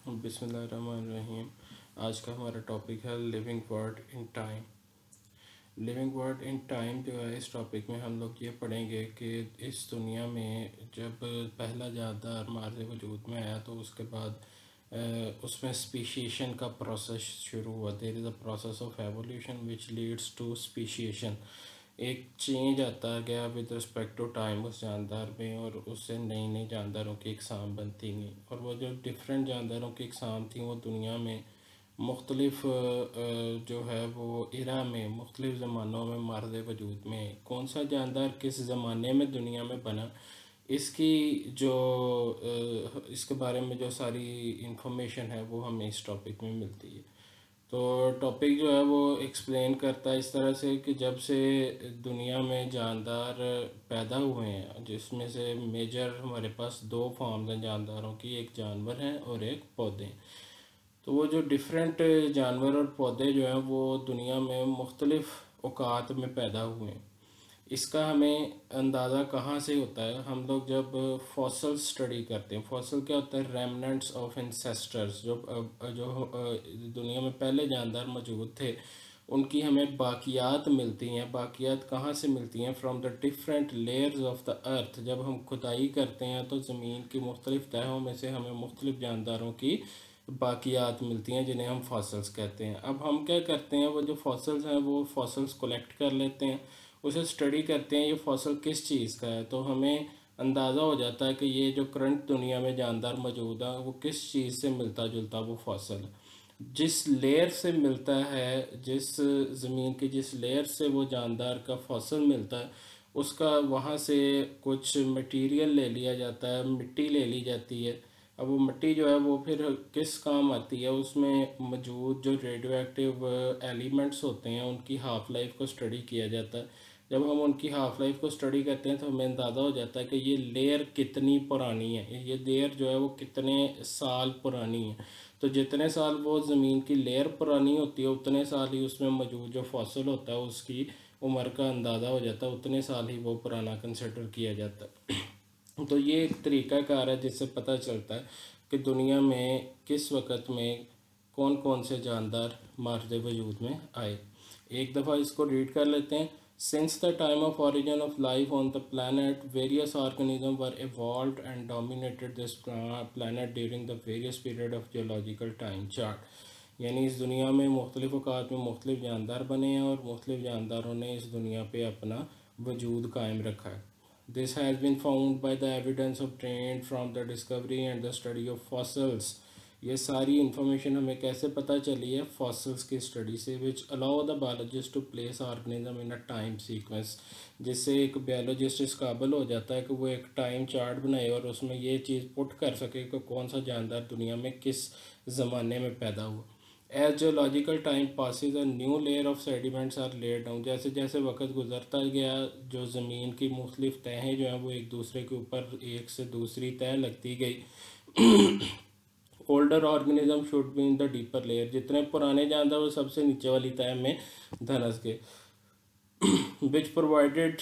बिस्मिल्लाहिर्रहमानिर्रहीम। आज का हमारा टॉपिक है living world in time. Living world in time जो है, इस टॉपिक में हम लोग ये पढ़ेंगे कि इस दुनिया में जब पहला जानदार मार्ज़ वजूद में आया तो उसके बाद उसमें स्पीशिएशन का प्रोसेस शुरू हुआ। There is a process of evolution which leads to speciation. एक चेंज आता गया विद रिस्पेक्ट टू टाइम उस जानदार में, और उससे नई नई जानदारों की इकसाम बनती गई, और वो जो डिफरेंट जानदारों की इकसाम थी वो दुनिया में मुख्तलिफ जो है वो इरा में मुख्तलिफ ज़मानों में मार्ज़ वजूद में कौन सा जानदार किस ज़माने में दुनिया में बना, इसकी जो इसके बारे में जो सारी इंफॉर्मेशन है वो हमें इस टॉपिक में मिलती है। तो टॉपिक जो है वो एक्सप्लेन करता है इस तरह से कि जब से दुनिया में जानदार पैदा हुए हैं, जिसमें से मेजर हमारे पास दो फॉर्म्स हैं जानदारों की, एक जानवर हैं और एक पौधे हैं। तो वो जो डिफरेंट जानवर और पौधे जो हैं वो दुनिया में मुख्तलिफ औकात में पैदा हुए हैं। इसका हमें अंदाज़ा कहाँ से होता है? हम लोग जब फॉसल स्टडी करते हैं। फॉसल क्या होता है? Remnants of ancestors. जो दुनिया में पहले जानदार मौजूद थे उनकी हमें बाकियात मिलती हैं। बाकियात कहाँ से मिलती हैं? From the different layers of the earth. जब हम खुदाई करते हैं तो ज़मीन की मुख्तलिफ तहों में से हमें मुख्तलिफ जानदारों की बाकियात मिलती हैं, जिन्हें हम फॉसल्स कहते हैं। अब हम क्या करते हैं, वो जो फॉसल्स हैं वो फॉसल्स कलेक्ट कर लेते हैं, उसे स्टडी करते हैं ये फॉसल किस चीज़ का है, तो हमें अंदाज़ा हो जाता है कि ये जो करंट दुनिया में जानदार मौजूद है वो किस चीज़ से मिलता जुलता वो फॉसल है। जिस लेयर से मिलता है, जिस ज़मीन की जिस लेयर से वो जानदार का फॉसल मिलता है, उसका वहाँ से कुछ मटेरियल ले लिया जाता है, मिट्टी ले ली जाती है। अब वो मिट्टी जो है वो फिर किस काम आती है? उसमें मौजूद जो रेडियो एक्टिव एलिमेंट्स होते हैं उनकी हाफ़ लाइफ को स्टडी किया जाता है। जब हम उनकी हाफ़ लाइफ को स्टडी करते हैं तो हमें अंदाज़ा हो जाता है कि ये लेयर कितनी पुरानी है, ये लेयर जो है वो कितने साल पुरानी है। तो जितने साल वो ज़मीन की लेयर पुरानी होती है उतने साल ही उसमें मौजूद जो फॉसल होता है उसकी उम्र का अंदाज़ा हो जाता है, उतने साल ही वो पुराना कंसिडर किया जाता है। तो ये एक तरीक़ाकार है जिससे पता चलता है कि दुनिया में किस वक़्त में कौन कौन से जानदार मार्ज़ वजूद में आए। एक दफ़ा इसको रीड कर लेते हैं। Since the time of origin of life on the planet, various organisms were evolved and dominated this planet during the various period of geological time chart। यानी इस दुनिया में मुख्तलिफ़ औक़ात में मुख्तलिफ़ जानदार बने हैं और मुख्तलिफ़ जानदारों ने इस दुनिया पे अपना वजूद कायम रखा है। This has been found by the evidence obtained from the discovery and the study of fossils। ये सारी इन्फॉर्मेशन हमें कैसे पता चली है? फॉसल्स की स्टडी से, which allow the biologist to place organism in a time sequence. जिससे एक बायोलॉजिस्ट इस काबिल हो जाता है कि वो एक टाइम चार्ट बनाए और उसमें ये चीज़ पुट कर सके कि कौन सा जानदार दुनिया में किस ज़माने में पैदा हुआ। As geological time passes a new layer of sediments are laid down. जैसे जैसे वक्त गुजरता गया जो ज़मीन की मुख्तलिफ तहें जो हैं वो एक दूसरे के ऊपर एक से दूसरी तह लगती गई। Older organism should be in the deeper layer. जितने पुराने जानदार वो सबसे नीचे वाली तह में धंस गए। Which provided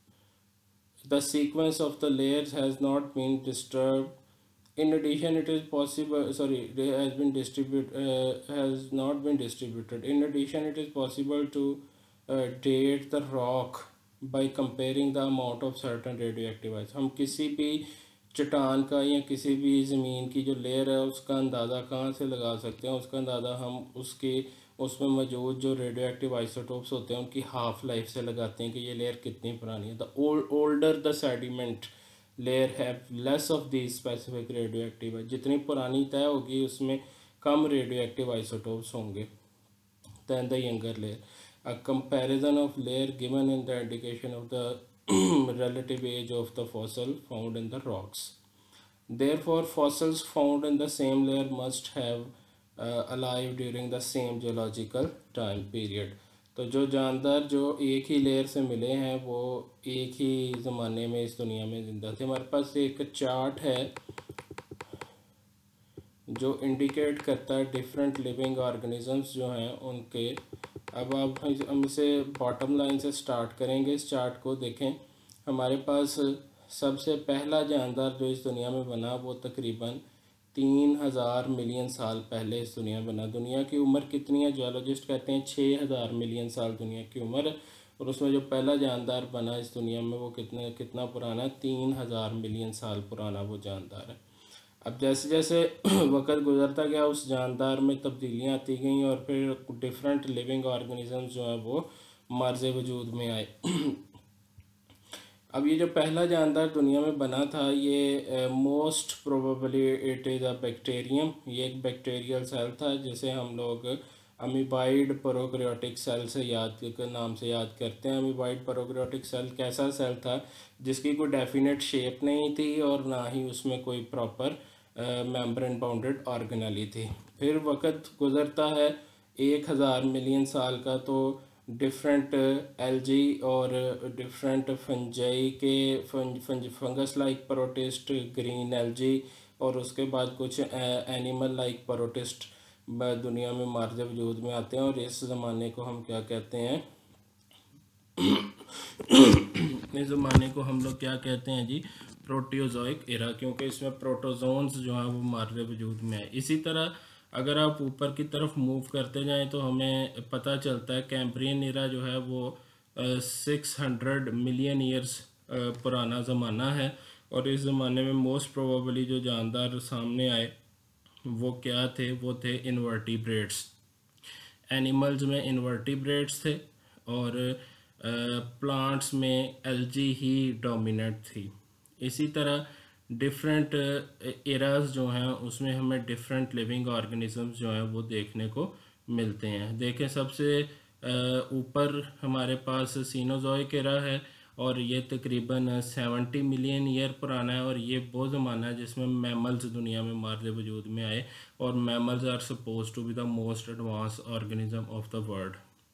the sequence of the layers has not been disturb. In addition, it is possible. Sorry, has been has not been distributed. In addition, it is possible to date the rock by comparing the amount of certain radioactive ions। हम किसी भी चट्टान का या किसी भी ज़मीन की जो लेयर है उसका अंदाज़ा कहाँ से लगा सकते हैं? उसका अंदाज़ा हम उसके उसमें मौजूद जो रेडियो एक्टिव आइसोटोप्स होते हैं उनकी हाफ़ लाइफ से लगाते हैं कि ये लेयर कितनी पुरानी है। The older the sediment layer have less of the specific radio active है। जितनी पुरानी तय होगी उसमें कम रेडियो एक्टिव आइसोटोप्स होंगे than the younger layer. A comparison of layer given in the indication of the relative age of the fossil found in the rocks। Therefore, fossils found in the same layer must have alive during the same geological time period। तो जो जानदार जो एक ही layer से मिले हैं वो एक ही ज़माने में इस दुनिया में ज़िंदा थे। हमारे पास एक चार्ट है जो इंडिकेट करता है डिफरेंट लिविंग ऑर्गेनिजम्स जो हैं उनके। अब आप हम इसे बॉटम लाइन से स्टार्ट करेंगे। इस चार्ट को देखें। हमारे पास सबसे पहला जानदार जो इस दुनिया में बना वो तकरीबन 3000 मिलियन साल पहले इस दुनिया बना। दुनिया की उम्र कितनी है? जियोलॉजिस्ट कहते हैं 6000 मिलियन साल दुनिया की उम्र। और उसमें जो पहला जानदार बना इस दुनिया में वो कितना पुराना है? 3000 मिलियन साल पुराना वो जानदार है। अब जैसे जैसे वक्त गुजरता गया उस जानदार में तब्दीलियाँ आती गईं और फिर डिफरेंट लिविंग ऑर्गेनिजम्स जो है वो मर्ज वजूद में आए। अब ये जो पहला जानदार दुनिया में बना था ये most probably it is a bacterium. ये एक बैक्टीरियल सेल था जिसे हम लोग अमीबाइड प्रोकैरियोटिक सेल से नाम से याद करते हैं। अमीबाइड प्रोकैरियोटिक सेल कैसा सेल था? जिसकी कोई डेफिनेट शेप नहीं थी और ना ही उसमें कोई प्रॉपर मेम्ब्रेन बाउंडेड ऑर्गेनेली थी। फिर वक्त गुजरता है 1000 मिलियन साल का, तो डिफरेंट एल्जी और डिफरेंट फंजाई के fungus like protist, green algae और उसके बाद कुछ एनिमल लाइक प्रोटिस्ट दुनिया में मार्ज वजूद में आते हैं। और इस ज़माने को हम क्या कहते हैं? इस ज़माने को हम लोग क्या कहते हैं जी? प्रोटियोजोइक एरा, क्योंकि इसमें प्रोटोजोन्स जो हैं वो मार्ज वजूद में है। इसी तरह अगर आप ऊपर की तरफ मूव करते जाएं तो हमें पता चलता है कैम्ब्रियन एरा जो है वो 600 मिलियन ईयर्स पुराना ज़माना है। और इस ज़माने में मोस्ट प्रोबेबली जो जानदार सामने आए वो क्या थे? वो थे इनवर्टिब्रेट्स। एनिमल्स में इनवर्टिब्रेट्स थे और प्लांट्स में एल्जी ही डोमिनेट थी। इसी तरह डिफरेंट एराज जो हैं उसमें हमें डिफरेंट लिविंग ऑर्गेनिजम्स जो हैं वो देखने को मिलते हैं। देखें सबसे ऊपर हमारे पास सीनोजोइक एरा है और ये तकरीबन 70 मिलियन ईयर पुराना है। और ये वो ज़माना है जिसमें मैमल्स दुनिया में मार्ज वजूद में आए और mammals are suppose to be the most advance organism of the world.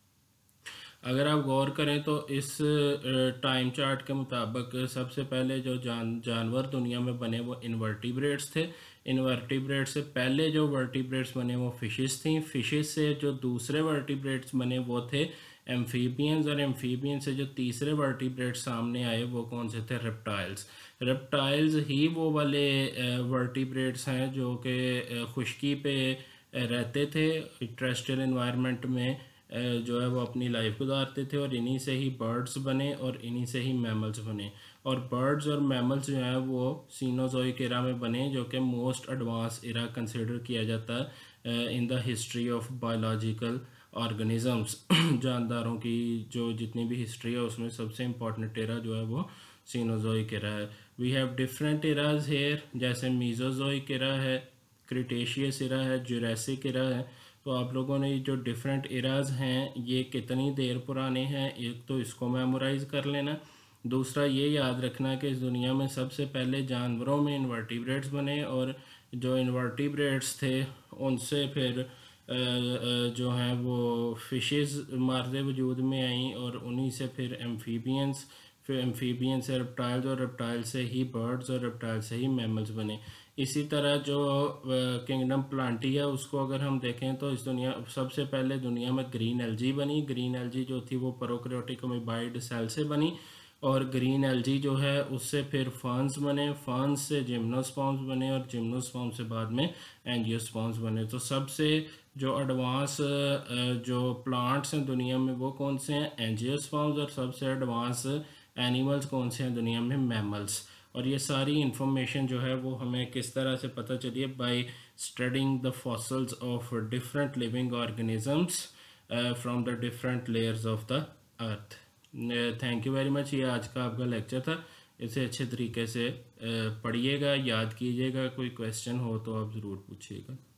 अगर आप गौर करें तो इस टाइम चार्ट के मुताबिक सबसे पहले जो जानवर दुनिया में बने वो इनवर्टिब्रेट्स थे। इनवर्टिब्रेट्स से पहले जो वर्टिब्रेट्स बने वो फिशेस थी। फिशेस से जो दूसरे वर्टिब्रेट्स बने वो थे एम्फीबियंस। और एम्फीबियन से जो तीसरे वर्टिब्रेट्स सामने आए वो कौन से थे? रेप्टाइल्स। रेप्टाइल्स ही वो वाले वर्टिब्रेट्स हैं जो कि खुश्की पे रहते थे, टेरेस्ट्रियल एनवायरनमेंट में जो है वो अपनी लाइफ गुजारते थे। और इन्हीं से ही बर्ड्स बने और इन्हीं से ही मैमल्स बने। और बर्ड्स और मैमल्स जो हैं वो सीनोजोइक एरा में बने, जो कि मोस्ट एडवांस एरा कंसिडर किया जाता है in the history of biological organisms. जानदारों की जो जितनी भी हिस्ट्री है उसमें सबसे इम्पॉर्टेंट एरा जो है वो सीनोजोइक एरा है। We have different eras here, जैसे मीजोजोइक एरा है, क्रिटेशियस एरा है, जुरासिक एरा है। तो आप लोगों ने जो डिफरेंट एराज हैं ये कितनी देर पुराने हैं, एक तो इसको मेमोराइज कर लेना। दूसरा ये याद रखना कि इस दुनिया में सबसे पहले जानवरों में इनवर्टिब्रेट्स बने और जो इनवर्टिब्रेट्स थे उनसे फिर जो हैं वो फिशेस मार्ज़े वजूद में आई और उन्हीं से फिर एम्फीबियंस, फिर एम्फीबियन से रेप्टाइल्स और रेप्टाइल से ही बर्ड्स और रेप्टाइल से ही मैमल्स बने। इसी तरह जो किंगडम प्लांटिया उसको अगर हम देखें तो इस दुनिया सबसे पहले दुनिया में ग्रीन एल्जी बनी। ग्रीन एल्जी जो थी वो प्रोकैरियोटिक अमीबाइड सेल से बनी और ग्रीन एल्जी जो है उससे फिर फर्न्स बने, फर्न्स से जिम्नोस्पर्म्स बने और जिम्नोस्पर्म से बाद में एंजियोस्पर्म्स बने। तो सबसे जो एडवांस जो प्लांट्स हैं दुनिया में वो कौन से हैं? एंजियोस्पर्म्स। और सबसे एडवांस एनिमल्स कौन से हैं दुनिया में? मैमल्स। और ये सारी इंफॉर्मेशन जो है वो हमें किस तरह से पता चली है? By studying the fossils of different living organisms from the different layers of the earth. Thank you very much. ये आज का आपका लेक्चर था। इसे अच्छे तरीके से पढ़िएगा, याद कीजिएगा। कोई क्वेश्चन हो तो आप ज़रूर पूछिएगा।